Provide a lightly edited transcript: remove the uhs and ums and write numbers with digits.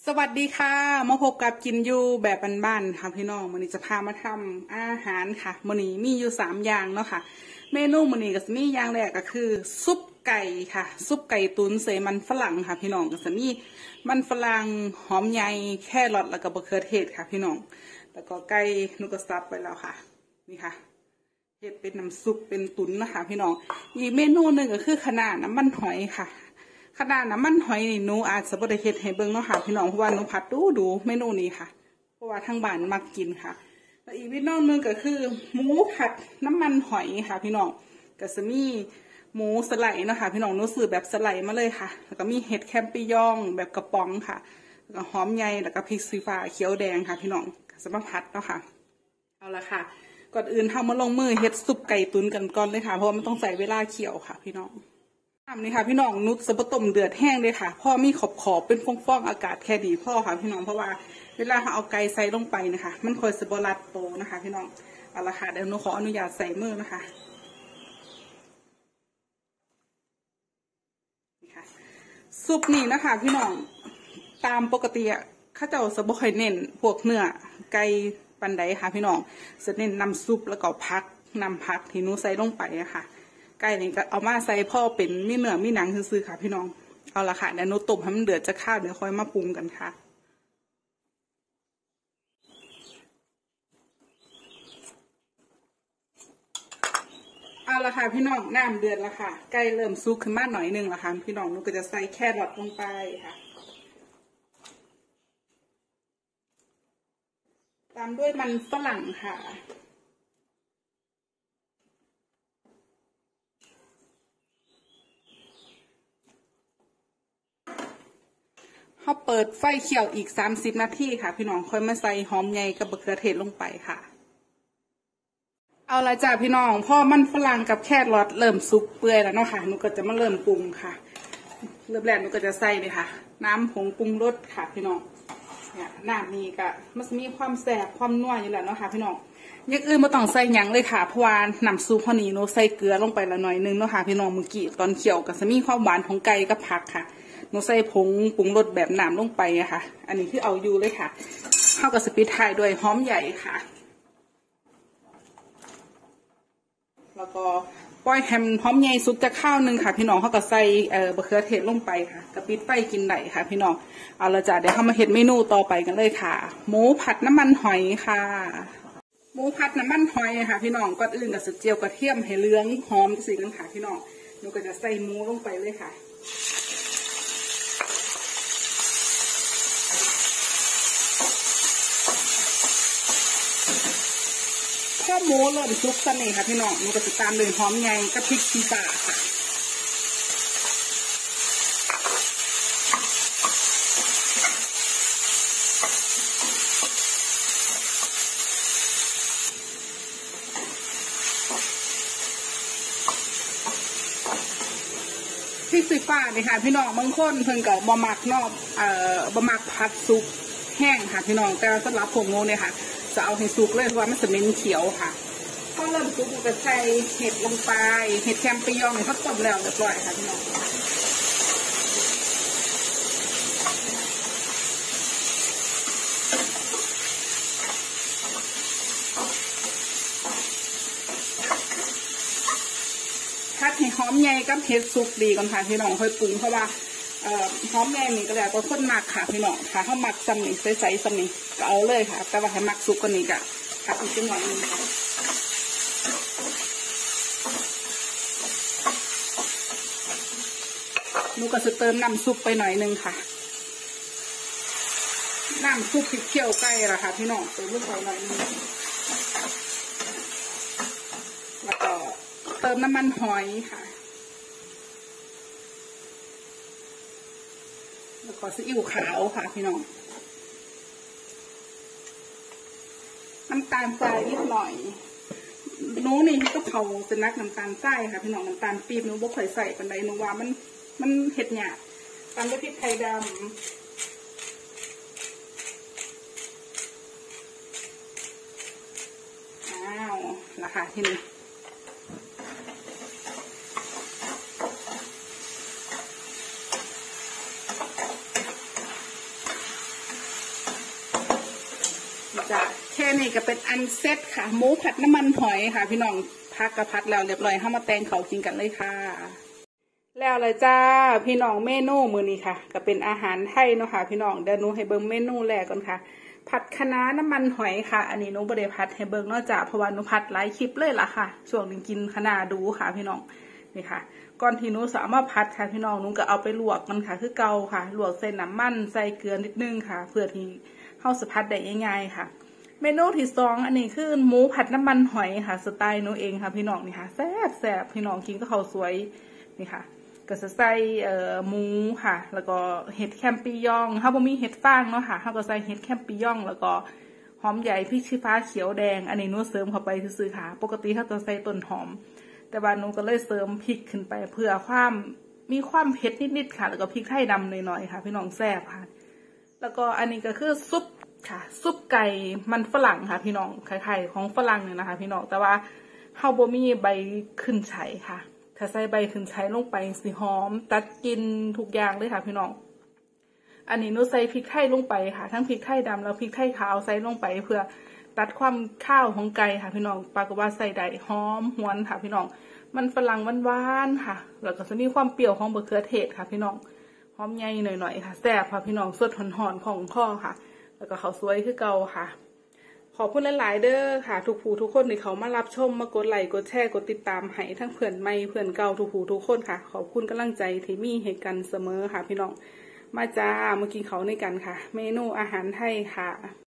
สวัสดีค่ะมาพบกับกินยูแบบบ้านๆค่ะพี่น้องมื้อนี้จะพามาทำอาหารค่ะมื้อนี้มีอยู่3 อย่างเนาะค่ะเมนูมื้อนี้ก็จะมีอย่างแรกก็คือซุปไก่ค่ะซุปไก่ตุ๋นใส่มันฝรั่งค่ะพี่น้องก็จะมีมันฝรั่งหอมใหญ่แครอทแล้วก็มะเขือเทศค่ะพี่น้องแล้วก็ไก่นุกสับไปแล้วค่ะนี่ค่ะเฮ็ดเป็นน้ำซุปเป็นตุ๋นนะคะพี่น้องอีกเมนูหนึ่งก็คือขนาดน้ำมันหอยค่ะขนาดน้ำมันหอยนี่หนูอาจจะบ่ได้เฮ็ดให้เบิ่งเนาะค่ะพี่น้องเพราะว่าหนูผัดดูเมนูนี้ค่ะเพราะว่าทางบ้านมักกินค่ะแล้วอีกเมนูหนึ่งก็คือหมูผัดน้ำมันหอยค่ะพี่น้องก็จะมีหมูสไลด์นะคะพี่น้องหนูซื้อแบบสไลด์มาเลยค่ะแล้วก็มีเห็ดแคมปิญองแบบกระป๋องค่ะแล้วก็หอมใหญ่แล้วก็พริกชี้ฟ้าเขียวแดงค่ะพี่น้องก็จะมาผัดเนาะค่ะเอาละค่ะก่อนอื่นทำมาลงมือเฮ็ดซุปไก่ตุ๋นกันก่อนเลยค่ะเพราะมันต้องใส่เวลาเคี่ยวค่ะพี่น้องนี่ค่ะพี่น้องนุชสะบต้มเดือดแห้งเลยค่ะพ่อมีขอบเป็นฟองๆอากาศแค่ดีพ่อค่ะพี่น้องเพราะว่าเวลาเราเอาไก่ใส่ลงไปนะคะมันคอยสะบรัดโตนะคะพี่น้องเอาละค่ะเดี๋ยวหนูขออนุญาตใส่มือนะคะนี่ค่ะซุปนี่นะคะพี่น้องตามปกติข้าเจ้าสะบ่ค่อยเน้นพวกเนื้อไก่ปันใดค่ะพี่น้องจะเน้นน้ำซุปแล้วก็ผักที่หนูใส่ลงไปอะค่ะไก่นี่ก็เอามาใส่พ่อเป็นมีเนื้อมีหนังซื่อๆค่ะพี่น้องเอาละค่ะเดี๋ยวหนูต้มให้มันเดือดจะข้าวเดี๋ยวค่อยมาปรุงกันค่ะเอาละค่ะพี่น้องน้ำเดือดแล้วค่ะไก่เริ่มซุกขึ้นมาหน่อยนึงแล้วค่ะพี่น้องหนูก็จะใส่แครอทลงไปค่ะตามด้วยมันฝรั่งค่ะเขาเปิดไฟเขียวอีก30 นาทีค่ะพี่น้องค่อยมาใส่หอมใหญ่กับมะเขือเทศลงไปค่ะเอาละจ้าพี่น้องพ่อมันฝรั่งกับแครอทเริ่มสุกเปื่อยแล้วเนาะค่ะหนูก็จะมาเริ่มปรุงค่ะเริ่มแรกหนูก็จะใส่เลยค่ะน้ำผงปรุงรสค่ะพี่น้องเนี่ยน้ำนี้ก็มันจะมีความแสบความนัวอยู่แล้วเนาะค่ะพี่น้องอย่างอื่นไม่ต้องใส่หยังเลยค่ะเพราะว่าน้ำซุปพอนี้หนูใส่เกลือลงไปละหน่อยนึงเนาะค่ะพี่น้องเมื่อกี้ตอนเคี่ยวก็จะมีความหวานของไก่กับผักค่ะหนูใส่ผงปรุงรสแบบน้ำลงไปอะค่ะอันนี้คือเอาอยู่เลยค่ะเข้ากับสปิดท้ายด้วยหอมใหญ่ค่ะแล้วก็ปล่อยแฮมหอมใหญ่สุกจะข้าวนึงค่ะพี่น้องเขาก็ใส่มะเขือเทศลงไปค่ะกระปิดไฟกินได้ค่ะพี่น้องเอาละจ้ะเดี๋ยวเรามาเฮ็ดเมนูต่อไปกันเลยค่ะหมูผัดน้ำมันหอยค่ะหมูผัดน้ำมันหอยค่ะพี่น้องก่อนอื่นก็จะเจียวกระเทียมให้เหลืองหอมสีกันค่ะพี่น้องหนูก็จะใส่หมูลงไปเลยค่ะข้าวหมูเริ่มซุกสันนี่ค่ะพี่น้องหนูก็จะตามด้วยหอมใหญ่กับพริกชี้ฟ้าค่ะพริกชี้ฟ้านี่ค่ะพี่น้องบางคนเพิ่งกับบะหมักนอกบะหมักผัดซุปแห้งค่ะพี่น้องแต่สำหรับผมโมเนี่ยค่ะจะเอาให้สุกเลยเพราะว่ามันจะเหม็นเขียวค่ะพอเริ่มสุกก็ใส่เห็ดลงไปเห็ดแคมปิญองเนี่ยเขาต้มแล้วเรียบร้อยค่ะพี่น้องผัดให้หอมใหญ่กับเห็ดสุกดีก่อนค่ะพี่น้องค่อยปรุงเพราะว่าหอมแดงนี่ก็แล้วก็ข้นหมักค่ะพี่น้องค่ะเขาหมักซ้ำนี่ใสๆซ้ำนี่ก็เอาเลยค่ะแต่ว่าให้หมักสุกกว่านี้ก็ผัดอีกจังหวะนึงค่ะหนูก็จะเติมน้ำซุปไปหน่อยนึงค่ะน้ำซุปพริกเคี่ยวไก่ละค่ะพี่น้องเติมลงไปหน่อยนึงแล้วก็เติมน้ำมันหอยค่ะแล้วก็ซีอิ๊วขาวค่ะพี่น้องน้ำตาลทรายนิดหน่อยหนูนี่ก็เผาจะนักน้ำตาลทรายค่ะพี่น้องน้ำตาลปี๊บหนูบ่เคยใส่ปันใดหนูว่ามันเห็ดหยาบตามด้วยพริกไทยดำอ้าวละค่ะทีนี้ พจ้ะแค่นี้ก็เป็นอันเซ็ตค่ะหมูผัดน้ำมันหอยค่ะพี่น้องพักกระพัดแล้วเรียบร้อยเข้ามาแตงเขากินกันเลยค่ะแล้วเลยจ้าพี่น้องเมนูมื้อนี้ค่ะก็เป็นอาหารไทยเนาะค่ะพี่น้องเดี๋ยวหนูให้เบิ่งเมนูแรกก่อนค่ะผัดคะน้าน้ำมันหอยค่ะอันนี้หนูบ่ได้ผัดให้เบิ่งนอกจากเพราะว่าหนูผัดหลายคลิปเลยล่ะค่ะช่วงนึงกินคะน้าดูค่ะพี่น้องนี่ค่ะก่อนที่หนูสามารถผัดค่ะพี่น้องหนูก็เอาไปลวกมันค่ะคือเกาค่ะลวกใส่น้ำมันใส่เกลือนิดนึงค่ะเพื่อที่เข้าสผัดได้ง่ายๆค่ะเมนูที่สองอันนี้คือหมูผัดน้ำมันหอยค่ะสไตล์หนูเองค่ะพี่น้องนี่ค่ะแซ่บพี่น้องกินก็ข้าวสวยนี่ค่ะก็จะใส่หมูค่ะแล้วก็เห็ดแคมปิญองถ้าบ่มีเห็ดฟางเนาะค่ะเขาก็ใส่เห็ดแคมปิญองแล้วก็หอมใหญ่พริกชี้ฟ้าเขียวแดงอันนี้หนูเสริมเข้าไปซื่อๆค่ะปกติเขาจะใส่ต้นหอมแต่ว่าหนูก็เลยเสริมพริกขึ้นไปเพื่อมีความเผ็ดนิดๆค่ะแล้วก็พริกไทยดำหน่อยๆค่ะพี่น้องแซ่บค่ะแล้วก็อันนี้ก็คือซุปค่ะซุปไก่มันฝรั่งค่ะพี่น้องไข่ของฝรั่งเนี่ยนะคะพี่น้องแต่ว่าเฮาบ่มีใบขึ้นไฉค่ะถ้าใส่ใบขึ้นไฉลงไปสิหอมตัดกินทุกอย่างเลยค่ะพี่น้องอันนี้หนูใส่พริกไทยลงไปค่ะทั้งพริกไทยดำแล้วพริกไทยขาวใส่ลงไปเพื่อตัดความข้าวของไก่ค่ะพี่น้องปรากฏว่าใส่ได้หอมหวนค่ะพี่น้องมันฝรั่งหวานๆค่ะแล้วก็จะมีความเปรี้ยวของมะเขือเทศค่ะพี่น้องหอมใหญ่หน่อยๆค่ะแซ่บค่ะพี่น้องสดหอนๆของข้อค่ะแล้วก็ข้าวสวยคือเก่าค่ะขอบคุณหลายๆเด้อค่ะทุกผู้ทุกคนที่เขามารับชมมากดไลค์กดแชร์กดติดตามให้ทั้งเพื่อนใหม่เพื่อนเก่าทุกผู้ทุกคนค่ะขอบคุณกำลังใจที่มีให้กันเสมอค่ะพี่น้องมาจ้ามากินเขาในกันค่ะเมนูอาหารไทยค่ะ